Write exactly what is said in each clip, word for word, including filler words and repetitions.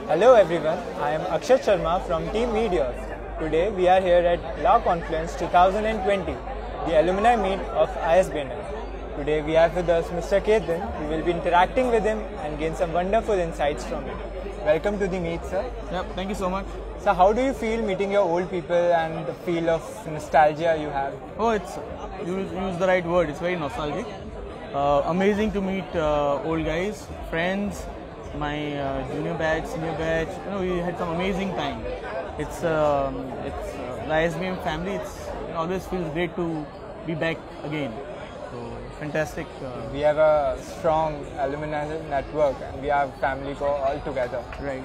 Hello everyone, I am Akshat Sharma from Team Meteors. Today we are here at Law Confluence twenty twenty, the alumni meet of I S B and M. Today we have with us Mister Ketan. We will be interacting with him and gain some wonderful insights from him. Welcome to the meet, sir. Yep, thank you so much. So how do you feel meeting your old people and the feel of nostalgia you have? Oh, it's you use the right word. It's very nostalgic. Uh, amazing to meet uh, old guys, friends, my uh, junior batch, senior batch. You know, we had some amazing time. It's um, it's uh, the I S B and M family. It's it always feels great to be back again. So fantastic. Uh, we have a strong alumni network and we have family go all together. Right.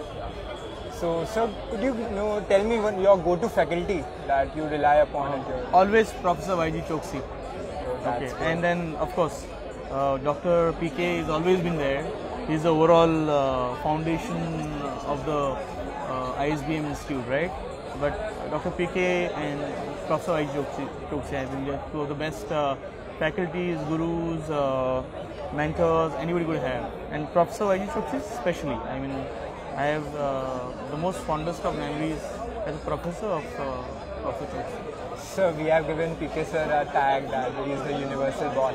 So, sir, could you, you know, tell me what your go-to faculty that you rely upon? Uh, always Professor Y G Chouksey. So okay. And then, of course, uh, Doctor P K has always been there. He's the overall uh, foundation of the uh, I S B and M Institute, right? But Doctor P K and Professor Y G Chouksey have been two of the best uh, faculties, gurus, uh, mentors anybody could have. And Professor Y G Chouksey especially. I mean, I have uh, the most fondest of memories as a professor of uh, Professor Chouksey. So we have given P K sir a tag that he is the universal boss.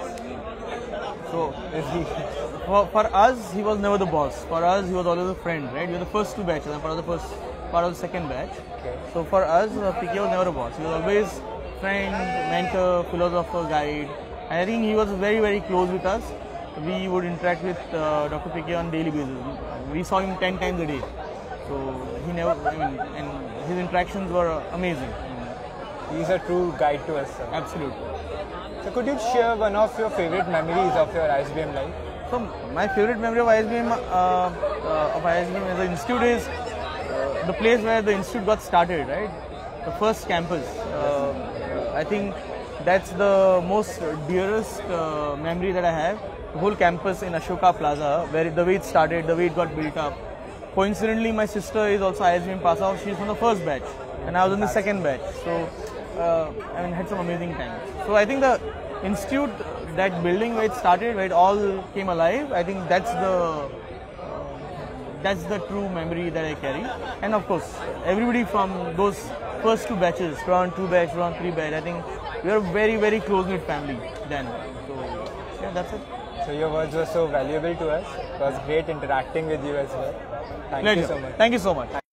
So is he? For, for us, he was never the boss. For us, he was always a friend, right? We were the first two batches, and part of the first, part of the second batch. Okay. So for us, uh, P K was never a boss. He was always friend, mentor, philosopher, guide. And I think he was very, very close with us. We would interact with uh, Doctor P K on daily basis. We saw him ten times a day. So he never, I mean, and his interactions were amazing. He's a true guide to us, sir. Absolutely. So could you share one of your favorite memories of your I S B and M life? So my favorite memory of I S B and M, uh, uh, of I S B and M as an institute is uh, the place where the institute got started, right? The first campus. Uh, I think that's the most dearest uh, memory that I have. The whole campus in Ashoka Plaza, where the way it started, the way it got built up. Coincidentally, my sister is also I S B and M pass out. She's from the first batch, and I was in the second batch. So uh, I mean, had some amazing times. So I think the institute, that building where it started, where it all came alive, I think that's the uh, that's the true memory that I carry. And of course, everybody from those first two batches, round two batch, round three batch, I think we are a very, very close-knit family then. So yeah, that's it. So your words were so valuable to us. It was great interacting with you as well. Thank Pleasure. you so much. Thank you so much.